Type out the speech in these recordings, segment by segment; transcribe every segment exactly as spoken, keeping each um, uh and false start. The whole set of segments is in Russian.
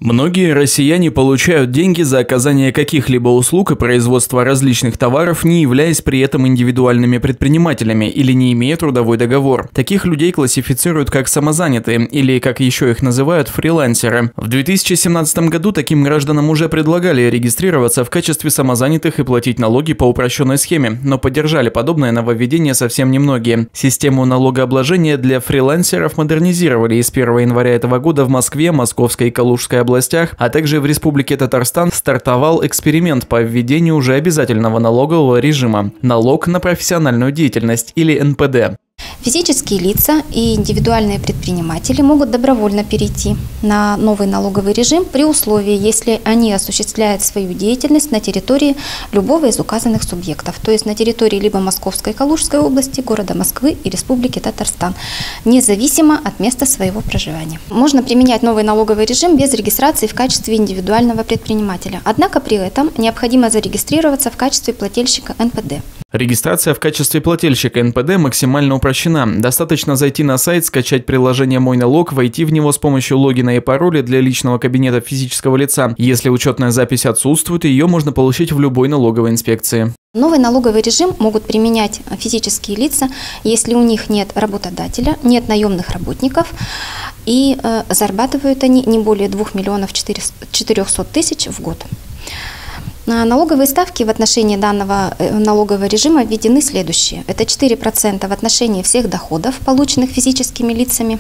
Многие россияне получают деньги за оказание каких-либо услуг и производство различных товаров, не являясь при этом индивидуальными предпринимателями или не имея трудовой договор. Таких людей классифицируют как самозанятые или, как еще их называют, фрилансеры. В две тысячи семнадцатом году таким гражданам уже предлагали регистрироваться в качестве самозанятых и платить налоги по упрощенной схеме, но поддержали подобное нововведение совсем немногие. Систему налогообложения для фрилансеров модернизировали, и с первого января этого года в Москве, Московской и Калужской областях, а также в Республике Татарстан стартовал эксперимент по введению уже обязательного налогового режима – налог на профессиональную деятельность или эн пэ дэ. Физические лица и индивидуальные предприниматели могут добровольно перейти на новый налоговый режим при условии, если они осуществляют свою деятельность на территории любого из указанных субъектов, то есть на территории либо Московской и Калужской области, города Москвы и Республики Татарстан, независимо от места своего проживания. Можно применять новый налоговый режим без регистрации в качестве индивидуального предпринимателя, однако при этом необходимо зарегистрироваться в качестве плательщика эн пэ дэ. Регистрация в качестве плательщика эн пэ дэ максимально упрощена. Достаточно зайти на сайт, скачать приложение «Мой налог», войти в него с помощью логина и пароля для личного кабинета физического лица. Если учетная запись отсутствует, ее можно получить в любой налоговой инспекции. Новый налоговый режим могут применять физические лица, если у них нет работодателя, нет наемных работников и э, зарабатывают они не более двух миллионов четырёхсот тысяч в год. Налоговые ставки в отношении данного налогового режима введены следующие. Это четыре процента в отношении всех доходов, полученных физическими лицами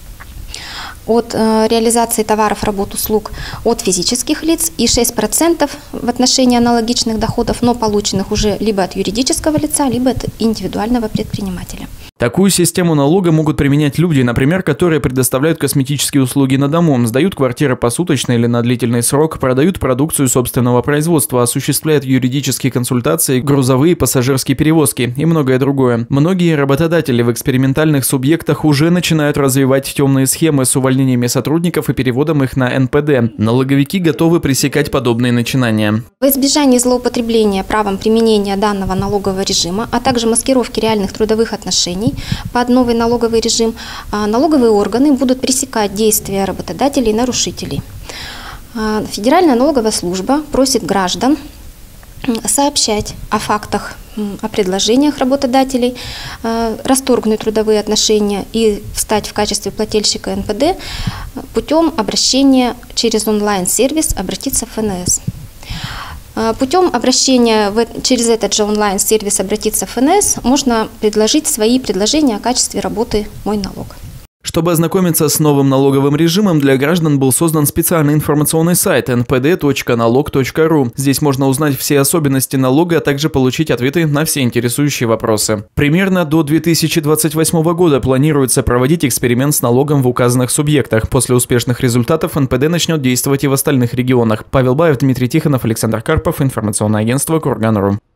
от э, реализации товаров, работ, услуг от физических лиц, и шесть процентов в отношении аналогичных доходов, но полученных уже либо от юридического лица, либо от индивидуального предпринимателя. Такую систему налога могут применять люди, например, которые предоставляют косметические услуги на дому, сдают квартиры посуточно или на длительный срок, продают продукцию собственного производства, осуществляют юридические консультации, грузовые и пассажирские перевозки и многое другое. Многие работодатели в экспериментальных субъектах уже начинают развивать темные схемы с увольнениями сотрудников и переводом их на эн пэ дэ. Налоговики готовы пресекать подобные начинания. В избежание злоупотребления правом применения данного налогового режима, а также маскировки реальных трудовых отношений под новый налоговый режим, налоговые органы будут пресекать действия работодателей и нарушителей. Федеральная налоговая служба просит граждан сообщать о фактах, о предложениях работодателей, расторгнуть трудовые отношения и встать в качестве плательщика эн пэ дэ путем обращения через онлайн-сервис «Обратиться в эф эн эс». Путем обращения в, через этот же онлайн-сервис «Обратиться в эф эн эс» можно предложить свои предложения о качестве работы «Мой налог». Чтобы ознакомиться с новым налоговым режимом, для граждан был создан специальный информационный сайт эн пэ дэ точка налог точка ру. Здесь можно узнать все особенности налога, а также получить ответы на все интересующие вопросы. Примерно до две тысячи двадцать восьмого года планируется проводить эксперимент с налогом в указанных субъектах. После успешных результатов эн пэ дэ начнет действовать и в остальных регионах. Павел Баев, Дмитрий Тихонов, Александр Карпов, информационное агентство Курган точка ру.